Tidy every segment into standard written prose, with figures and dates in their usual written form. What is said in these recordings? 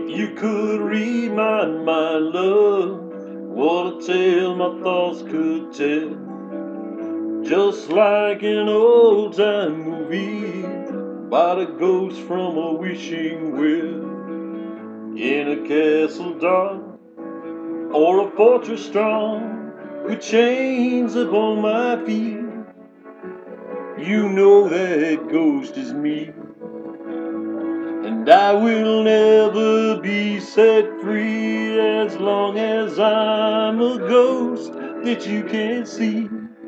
you could read my mind, love, what a tale my thoughts could tell. Just like an old-time movie about a ghost from a wishing well. In a castle dark or a fortress strong with chains upon my feet, you know that ghost is me. And I will never be set free as long as I'm a ghost that you can't see.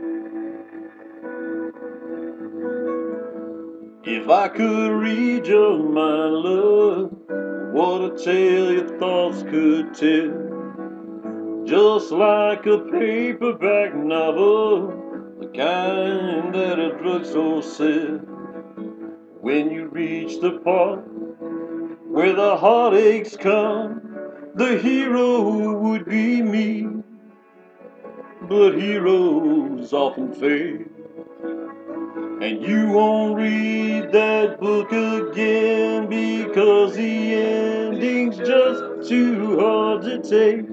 If I could read your mind, love, what a tale your thoughts could tell. Just like a paperback novel, the kind that a drugstore sells. When you reach the part where the heartaches come, the hero would be me. But heroes often fade, and you won't read that book again because the ending's just too hard to take.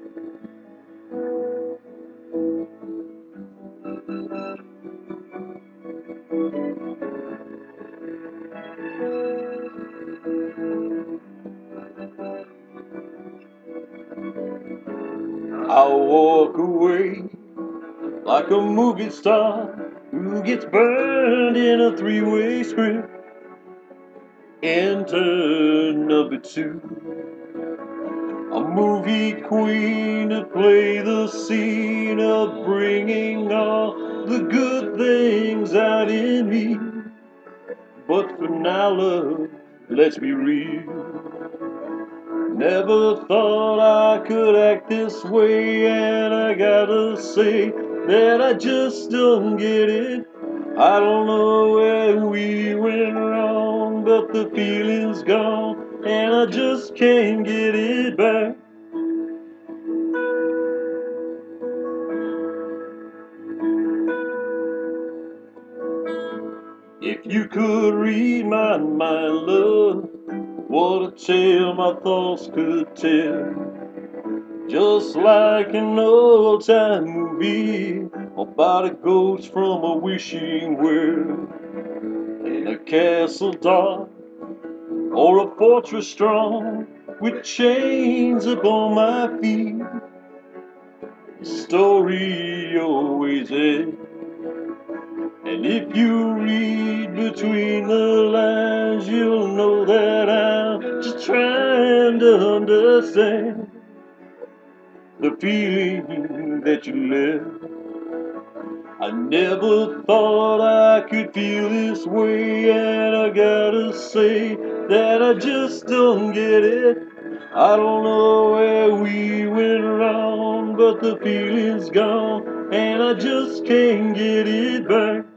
I'll walk away like a movie star who gets burned in a three-way script. Enter number two, a movie queen to play the scene of bringing all the good things out in me. But for now, love, let's be real. Never thought I could act this way, and I gotta say that I just don't get it. I don't know where we went wrong, but the feeling's gone, and I just can't get it back. If you could read my mind, love, what a tale my thoughts could tell. Just like an old-time movie about a ghost from a wishing well. In a castle dark or a fortress strong with chains upon my feet, the story always ends. And if you read between the lines, you'll know that I'm just trying to understand the feeling that you left. I never thought I could feel this way, and I gotta say that I just don't get it. I don't know where we went wrong, but the feeling's gone, and I just can't get it back.